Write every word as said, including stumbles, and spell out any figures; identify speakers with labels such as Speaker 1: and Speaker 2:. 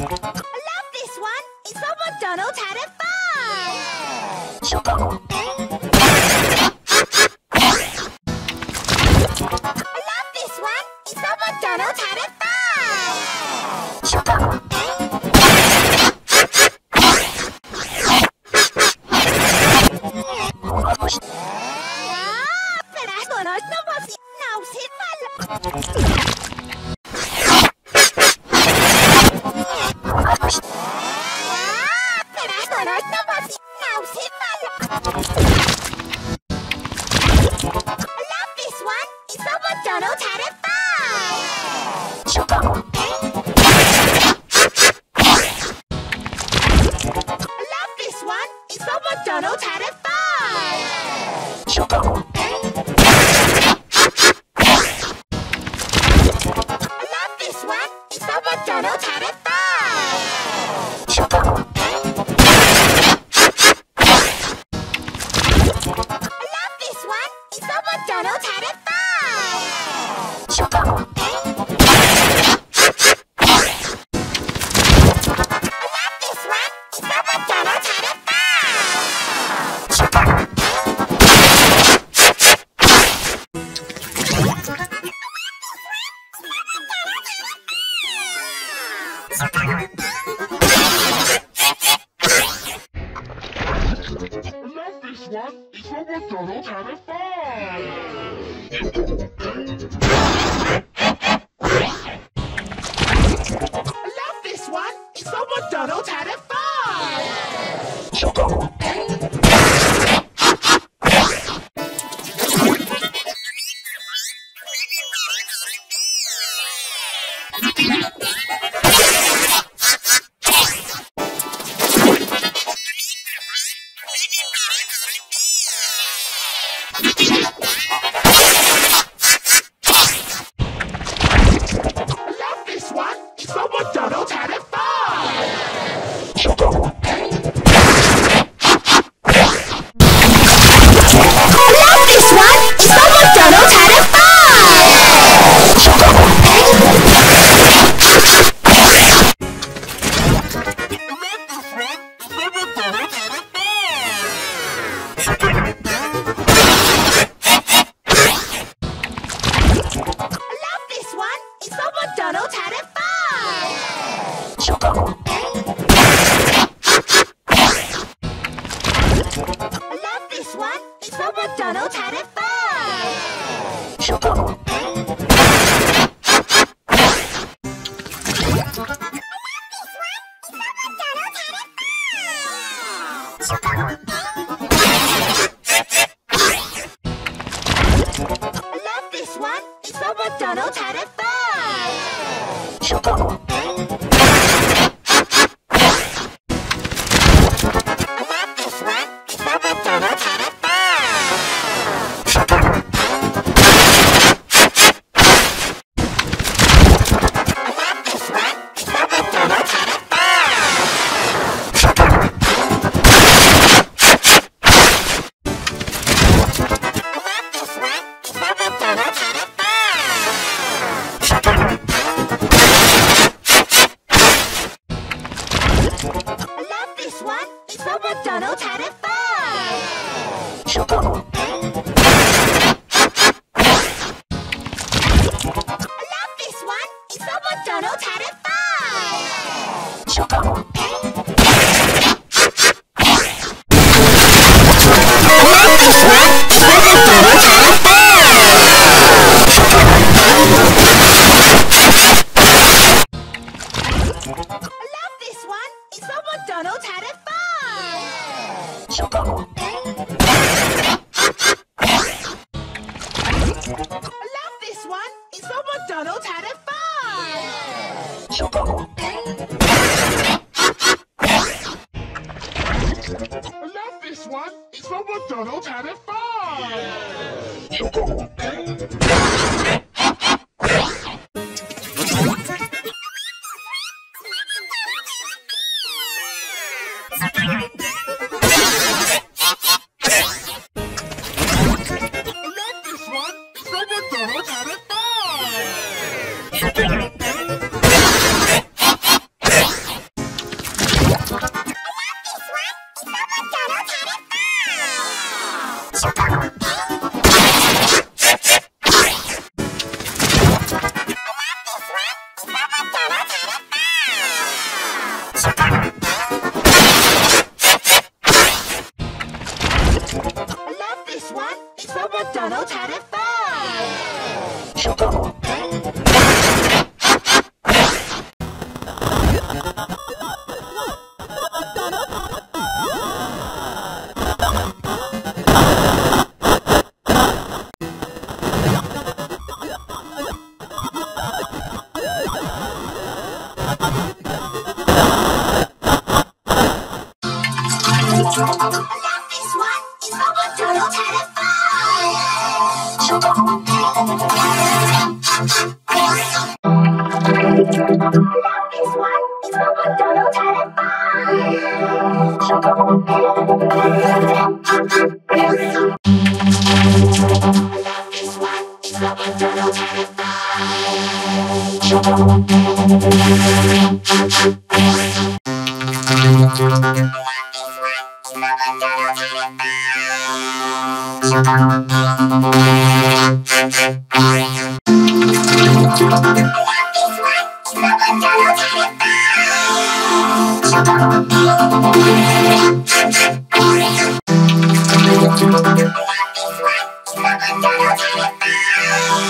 Speaker 1: love this one. It's from McDonald's had a farm.
Speaker 2: Csupo.
Speaker 1: I love this one. It's from McDonald's had a farm.
Speaker 2: Csupo.
Speaker 1: McDonald's had a farm.
Speaker 2: Csupo.
Speaker 1: I love this one. It's from McDonald's had a farm.
Speaker 2: Csupo.
Speaker 1: I love this one. It's from McDonald's had a farm.
Speaker 2: Csupo.
Speaker 1: I love this one. It's from McDonald's had a farm.
Speaker 2: Csupo.
Speaker 1: I love this one. It's from McDonald's had a farm.
Speaker 2: Csupo.
Speaker 3: McDonald's had a farm. I love this one. It's from McDonald's had a farm.
Speaker 2: Csupo.
Speaker 3: McDonald's had a farm.
Speaker 2: Csupo.
Speaker 1: I love this one. It's from McDonald's had a farm.
Speaker 2: Csupo.
Speaker 1: I love this one. It's from McDonald's had a farm.
Speaker 2: Csupo.
Speaker 1: I love this one. It's from McDonald's had a farm.
Speaker 2: Csupo.
Speaker 1: I love this one. It's from McDonald's had a farm.
Speaker 2: Csupo.
Speaker 1: I love this one. It's from McDonald's had a farm.
Speaker 2: Csupo.
Speaker 1: I love this one. It's from McDonald's had a farm.
Speaker 2: Csupo.
Speaker 1: I love this one. It's from McDonald's had a farm.
Speaker 2: Csupo.
Speaker 1: I love this one. It's from McDonald's had a farm.
Speaker 2: Csupo.
Speaker 1: I love this one. It's from McDonald's had a farm.
Speaker 2: Csupo.
Speaker 1: I love this one. It's from McDonald's had a farm.
Speaker 2: Csupo.
Speaker 1: I love this one. It's from McDonald's had a farm.
Speaker 2: Csupo.
Speaker 3: I love this one. It's from McDonald's had a farm.
Speaker 2: Csupo.
Speaker 3: I love this one. It's from McDonald's had a farm.
Speaker 2: Csupo.
Speaker 1: Csupo.